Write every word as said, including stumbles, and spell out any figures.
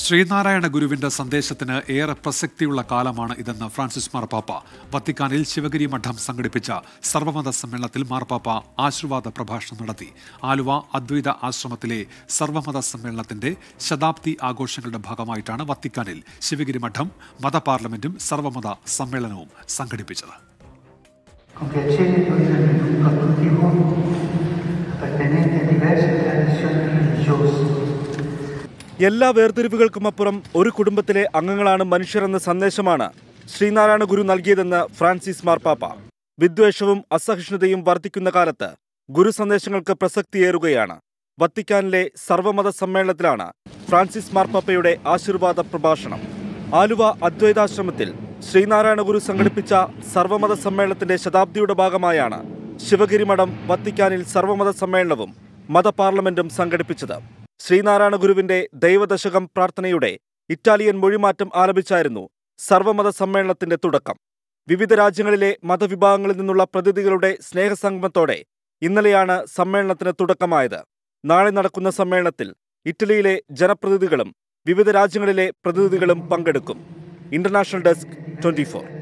ശ്രീനാരായണ ഗുരുവിന്റെ സന്ദേശത്തിന് ഏറെ പ്രസക്തിയുള്ള കാലമാണ് ഇതെന്ന് ഫ്രാൻസിസ് മാർപ്പാപ്പ. വത്തിക്കാനിൽ ശിവഗിരി മഠം സംഘടിപ്പിച്ച സർവമത സമ്മേളനത്തിൽ മാർപ്പാപ്പ ആശീർവാദ പ്രഭാഷണം നടത്തി. ആലുവ അദ്വൈത ആശ്രമത്തിലെ സർവമത സമ്മേളനത്തിന്റെ ശതാബ്ദി ആഘോഷങ്ങളുടെ ഭാഗമായിട്ടാണ് വത്തിക്കാനിൽ ശിവഗിരി മഠം മത പാർലമെന്റും സർവമത സമ്മേളനവും സംഘടിപ്പിച്ചത്. എല്ലാ വേർതിരിവുകൾക്കുമപ്പുറം ഒരു കുടുംബത്തിലെ അംഗങ്ങളാണ് മനുഷ്യരെന്ന സന്ദേശമാണ് ശ്രീനാരായണ ഗുരു നൽകിയതെന്ന് ഫ്രാൻസിസ് മാർപ്പാപ്പ. വിദ്വേഷവും അസഹിഷ്ണുതയും വർദ്ധിക്കുന്ന കാലത്ത് ഗുരു സന്ദേശങ്ങൾക്ക് പ്രസക്തിയേറുകയാണ്. വത്തിക്കാനിലെ സർവമത സമ്മേളനത്തിലാണ് ഫ്രാൻസിസ് മാർപ്പാപ്പയുടെ ആശീർവാദ പ്രഭാഷണം. ആലുവ അദ്വൈതാശ്രമത്തിൽ ശ്രീനാരായണ ഗുരു സംഘടിപ്പിച്ച സർവമത സമ്മേളനത്തിന്റെ ശതാബ്ദിയുടെ ഭാഗമായാണ് ശിവഗിരി മഠം വത്തിക്കാനിൽ സർവമത സമ്മേളനവും മത പാർലമെന്റും സംഘടിപ്പിച്ചത്. ശ്രീനാരായണ ഗുരുവിന്റെ ദൈവദശകം പ്രാർത്ഥനയുടെ ഇറ്റാലിയൻ മൊഴിമാറ്റം ആലപിച്ചായിരുന്നു സർവമത സമ്മേളനത്തിന്റെ തുടക്കം. വിവിധ രാജ്യങ്ങളിലെ മതവിഭാഗങ്ങളിൽ നിന്നുള്ള പ്രതിനിധികളുടെ സ്നേഹസംഗമത്തോടെ ഇന്നലെയാണ് സമ്മേളനത്തിന് തുടക്കമായത്. നാളെ നടക്കുന്ന സമ്മേളനത്തിൽ ഇറ്റലിയിലെ ജനപ്രതിനിധികളും വിവിധ രാജ്യങ്ങളിലെ പ്രതിനിധികളും പങ്കെടുക്കും. International desk twenty four.